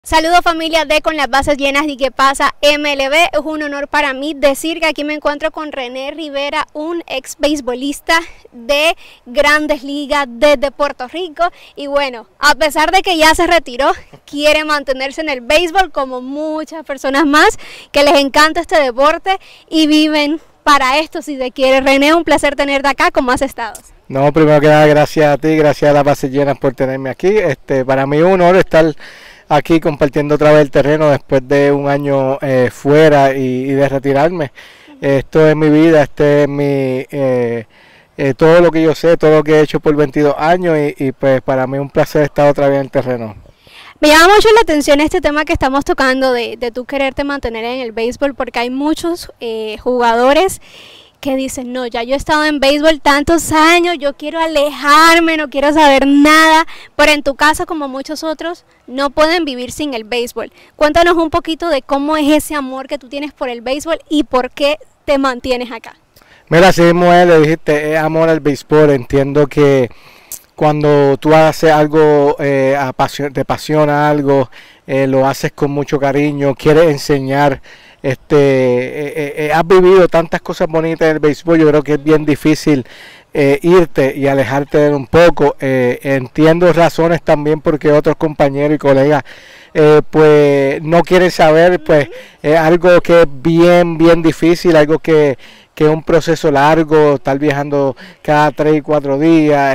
Saludos familia de Con las Bases Llenas y ¿Qué pasa MLB? Es un honor para mí decir que aquí me encuentro con René Rivera, un ex beisbolista de Grandes Ligas desde Puerto Rico. Y bueno, a pesar de que ya se retiró, quiere mantenerse en el béisbol como muchas personas más que les encanta este deporte y viven para esto si se quiere. René, un placer tenerte acá. ¿Cómo has estado? No, primero que nada, gracias a ti, gracias a las Bases Llenas por tenerme aquí. Para mí es un honor estar aquí compartiendo otra vez el terreno después de un año fuera y de retirarme. Esto es mi vida, este es mi todo lo que yo sé, todo lo que he hecho por 22 años y pues para mí es un placer estar otra vez en el terreno. Me llama mucho la atención este tema que estamos tocando de tú quererte mantener en el béisbol, porque hay muchos jugadores que dicen, no, ya yo he estado en béisbol tantos años, yo quiero alejarme, no quiero saber nada, pero en tu caso, como muchos otros, no pueden vivir sin el béisbol. Cuéntanos un poquito de cómo es ese amor que tú tienes por el béisbol y por qué te mantienes acá. Mira, así mismo le dijiste, es amor al béisbol. Entiendo que cuando tú haces algo, te apasiona algo, lo haces con mucho cariño, quieres enseñar. Has vivido tantas cosas bonitas en el béisbol, yo creo que es bien difícil irte y alejarte de él un poco. Entiendo razones también porque otros compañeros y colegas pues no quieren saber, pues algo que es bien difícil, algo que es un proceso largo, estar viajando cada 3 y 4 días,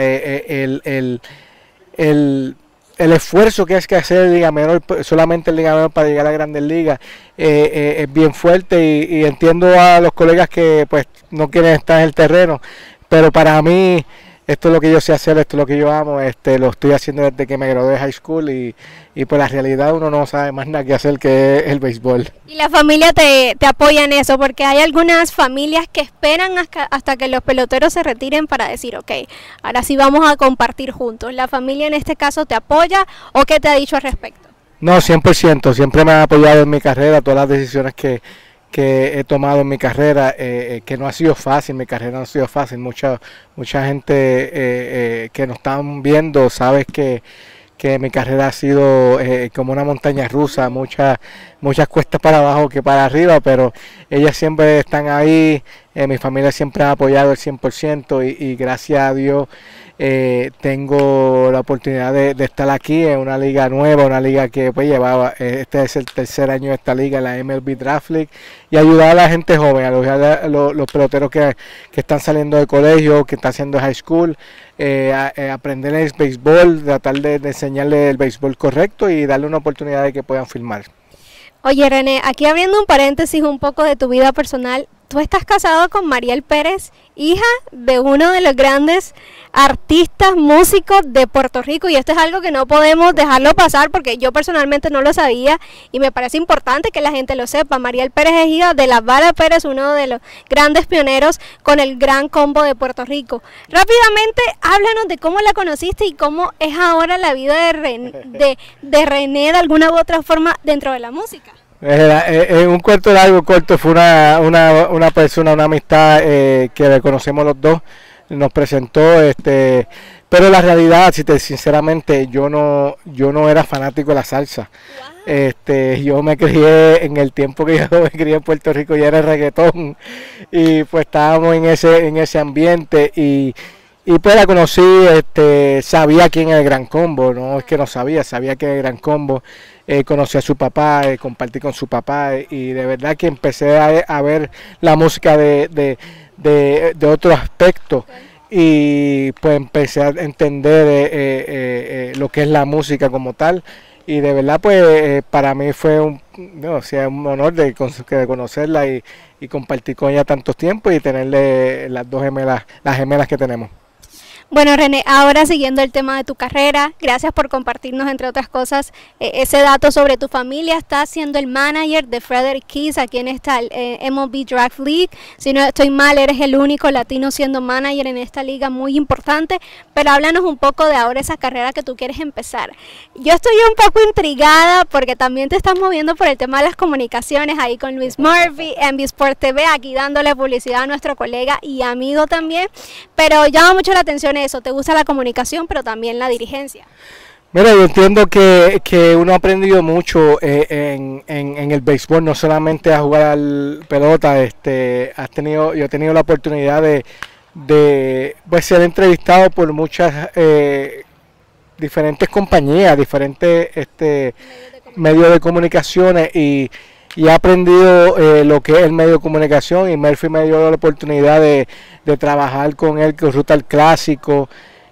el esfuerzo que hay que hacer en Liga Menor, solamente en Liga Menor para llegar a Grandes Ligas, es bien fuerte y entiendo a los colegas que pues no quieren estar en el terreno, pero para mí esto es lo que yo sé hacer, esto es lo que yo amo, lo estoy haciendo desde que me gradué de high school y por la realidad uno no sabe más nada que hacer que el béisbol. Y la familia te apoya en eso, porque hay algunas familias que esperan hasta que los peloteros se retiren para decir, ok, ahora sí vamos a compartir juntos. ¿La familia en este caso te apoya o qué te ha dicho al respecto? No, 100%, siempre me ha apoyado en mi carrera, todas las decisiones que he tomado en mi carrera, que no ha sido fácil, mi carrera no ha sido fácil, mucha gente que nos están viendo sabe que mi carrera ha sido como una montaña rusa, muchas cuestas para abajo que para arriba, pero ellas siempre están ahí, mi familia siempre ha apoyado el 100% y gracias a Dios tengo la oportunidad de estar aquí en una liga nueva, una liga que pues llevaba, este es el tercer año de esta liga, la MLB Draft League, y ayudar a la gente joven, a los peloteros que están saliendo de colegio, que están haciendo high school, aprender el béisbol, tratar de enseñarle el béisbol correcto y darle una oportunidad de que puedan filmar. Oye René, aquí abriendo un paréntesis un poco de tu vida personal, tú estás casado con Mariel Pérez, hija de uno de los grandes artistas, músicos de Puerto Rico, y esto es algo que no podemos dejarlo pasar porque yo personalmente no lo sabía y me parece importante que la gente lo sepa. Mariel Pérez es hija de La Bala Pérez, uno de los grandes pioneros con el Gran Combo de Puerto Rico. Rápidamente, háblanos de cómo la conociste y cómo es ahora la vida de René de alguna u otra forma dentro de la música. Un cuento largo, corto, fue una persona, una amistad que le conocemos los dos, nos presentó, pero la realidad, sinceramente, yo no era fanático de la salsa. Yo me crié en el tiempo que yo me crié en Puerto Rico, ya era reggaetón, y pues estábamos en ese ambiente y pues la conocí, sabía quién era el Gran Combo, no es que no sabía que era el Gran Combo, conocí a su papá, compartí con su papá y de verdad que empecé a ver la música de otro aspecto y pues empecé a entender lo que es la música como tal y de verdad pues para mí fue un honor de conocerla y compartir con ella tantos tiempos y tenerle las gemelas que tenemos. Bueno René, ahora siguiendo el tema de tu carrera, gracias por compartirnos entre otras cosas ese dato sobre tu familia. Estás siendo el manager de Frederick Keys aquí en esta MLB Draft League. Si no estoy mal, eres el único latino siendo manager en esta liga muy importante, pero háblanos un poco de ahora esa carrera que tú quieres empezar. Yo estoy un poco intrigada porque también te estás moviendo por el tema de las comunicaciones ahí con Luis Murphy, en Sport TV, aquí dándole publicidad a nuestro colega y amigo también, pero llama mucho la atención eso, te gusta la comunicación pero también la dirigencia. Mira, yo entiendo que uno ha aprendido mucho en el béisbol, no solamente a jugar al pelota. Yo he tenido la oportunidad de pues, ser entrevistado por muchas diferentes compañías, diferentes medios de comunicaciones y he aprendido lo que es el medio de comunicación, y Murphy me dio la oportunidad de trabajar con él, con Ruta al Clásico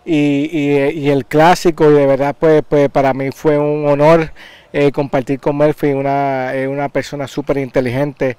y el Clásico, y de verdad pues para mí fue un honor compartir con Murphy, una persona súper inteligente,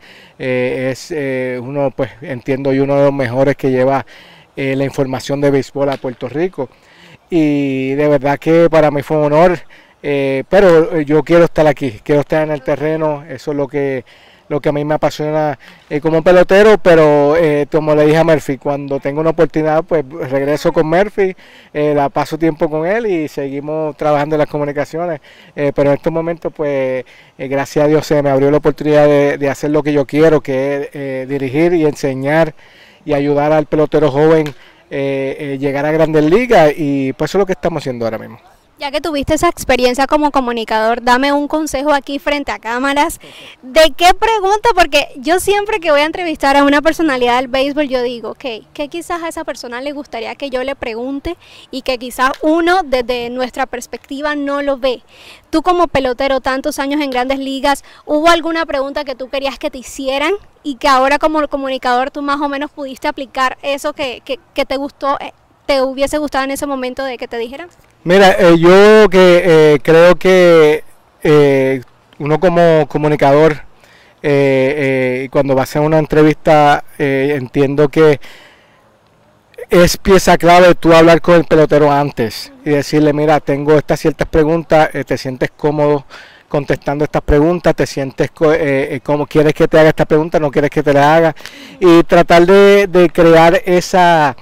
uno, pues entiendo yo, uno de los mejores que lleva la información de béisbol a Puerto Rico, y de verdad que para mí fue un honor. Pero yo quiero estar aquí, quiero estar en el terreno, eso es lo que a mí me apasiona como pelotero, pero como le dije a Murphy, cuando tengo una oportunidad pues regreso con Murphy, la paso tiempo con él y seguimos trabajando en las comunicaciones, pero en estos momentos pues gracias a Dios se me abrió la oportunidad de hacer lo que yo quiero, que es dirigir y enseñar y ayudar al pelotero joven llegar a Grandes Ligas, y pues eso es lo que estamos haciendo ahora mismo. Ya que tuviste esa experiencia como comunicador, dame un consejo aquí frente a cámaras. ¿De qué pregunta? Porque yo siempre que voy a entrevistar a una personalidad del béisbol, yo digo, ok, ¿qué quizás a esa persona le gustaría que yo le pregunte y que quizás uno desde nuestra perspectiva no lo ve? Tú como pelotero, tantos años en Grandes Ligas, ¿hubo alguna pregunta que tú querías que te hicieran y que ahora como comunicador tú más o menos pudiste aplicar eso que te gustó, te hubiese gustado en ese momento de que te dijeran? Mira, yo creo que uno como comunicador, cuando va a hacer una entrevista, entiendo que es pieza clave tú hablar con el pelotero antes y decirle, mira, tengo estas ciertas preguntas, te sientes cómodo contestando estas preguntas, te sientes como quieres que te haga esta pregunta, no quieres que te la haga, y tratar de crear esa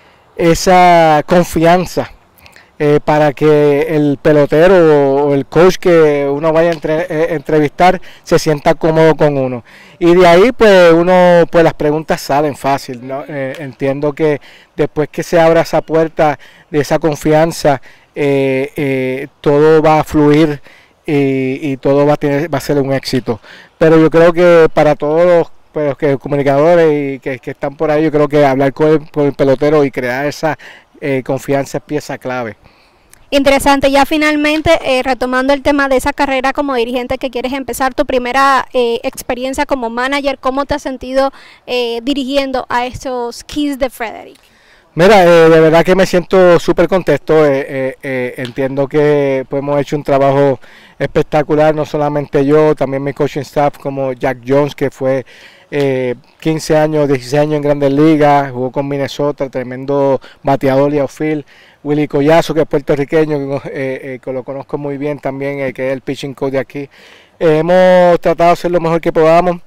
confianza. Para que el pelotero o el coach que uno vaya a entrevistar se sienta cómodo con uno, y de ahí pues pues las preguntas salen fácil, ¿no? Entiendo que después que se abra esa puerta de esa confianza, todo va a fluir y todo va a ser un éxito, pero yo creo que para todos los comunicadores y que están por ahí, yo creo que hablar con el pelotero y crear esa confianza es pieza clave. Interesante, ya finalmente retomando el tema de esa carrera como dirigente que quieres empezar, tu primera experiencia como manager, ¿cómo te has sentido dirigiendo a estos Keys de Frederick? Mira, de verdad que me siento súper contento, entiendo que pues, hemos hecho un trabajo espectacular, no solamente yo, también mi coaching staff como Jack Jones, que fue 15 años, 16 años en Grandes Ligas, jugó con Minnesota, tremendo bateador y outfield. Willy Collazo, que es puertorriqueño, que lo conozco muy bien también, que es el pitching coach de aquí. Hemos tratado de hacer lo mejor que podamos.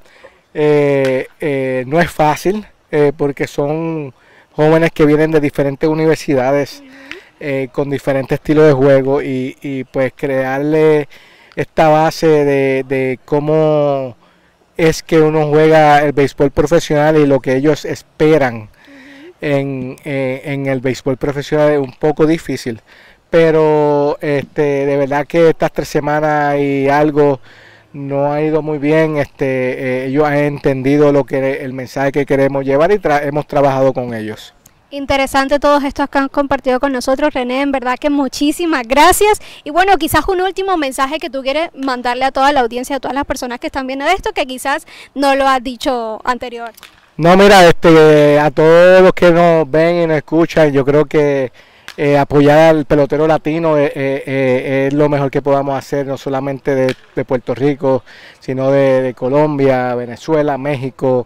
No es fácil, porque son jóvenes que vienen de diferentes universidades, con diferentes estilos de juego, y pues crearle esta base de cómo es que uno juega el béisbol profesional y lo que ellos esperan en el béisbol profesional es un poco difícil, pero de verdad que estas 3 semanas y algo no ha ido muy bien. Ellos han entendido el mensaje que queremos llevar y hemos trabajado con ellos. Interesante todos estos que han compartido con nosotros, René, en verdad que muchísimas gracias. Y bueno, quizás un último mensaje que tú quieres mandarle a toda la audiencia, a todas las personas que están viendo esto, que quizás no lo has dicho anterior. No, mira, a todos los que nos ven y nos escuchan, yo creo que apoyar al pelotero latino es lo mejor que podamos hacer, no solamente de Puerto Rico, sino de Colombia, Venezuela, México,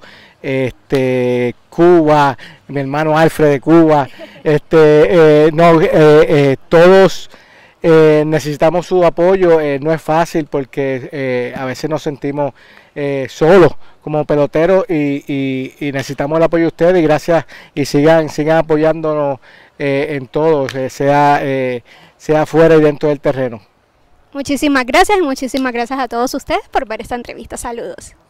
Cuba, mi hermano Alfred de Cuba, todos necesitamos su apoyo. No es fácil porque a veces nos sentimos solos como peloteros y necesitamos el apoyo de ustedes, y gracias, y sigan apoyándonos en todo, sea fuera y dentro del terreno. Muchísimas gracias y muchísimas gracias a todos ustedes por ver esta entrevista. Saludos.